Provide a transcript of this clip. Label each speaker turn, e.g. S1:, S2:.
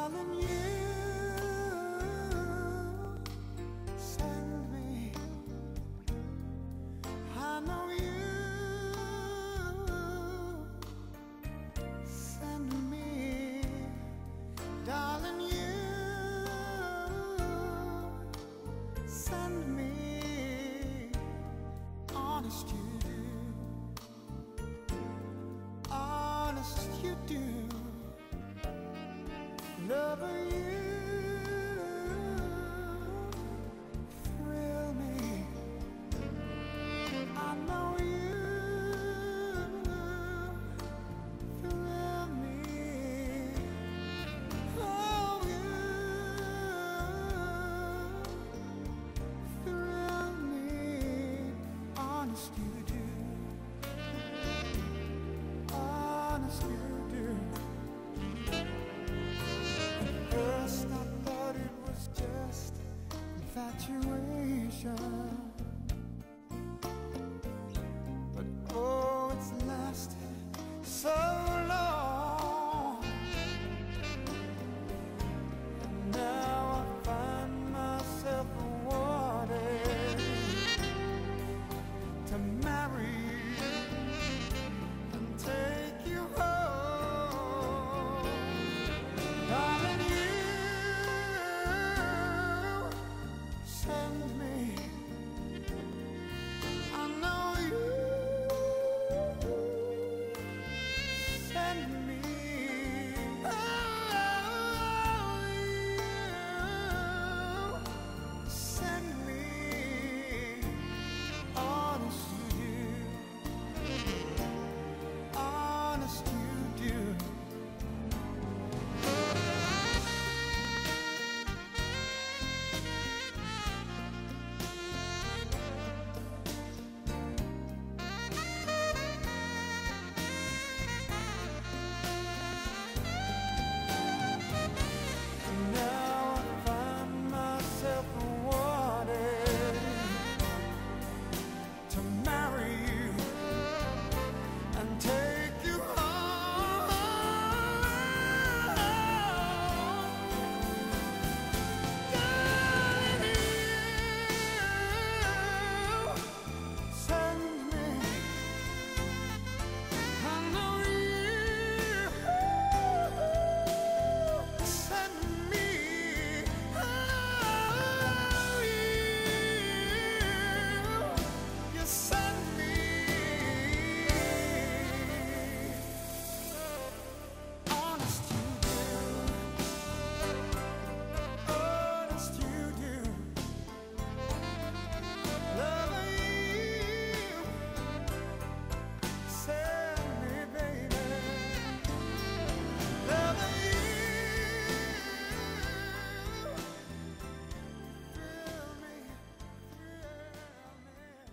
S1: Darling, you send me. I know you send me. Darling, you send me. Honest you do. Honest you do. Lover, you thrill me. I know you thrill me. Oh, you thrill me. Honest you do. Honest you do. First I thought it was just infatuation, but oh, it's lasted so long. And now I find myself wanting to marry and take you home. Darling, send me. I know you send me. Oh, you send me. Honest you do. Honest you do. Now I find myself wanting to marry you and take you home. Darling, you send me. I know you send me. Oh, you send me. Honest you do. Honest you do. Lover, you send me, baby. Lover, you thrill me, thrill me.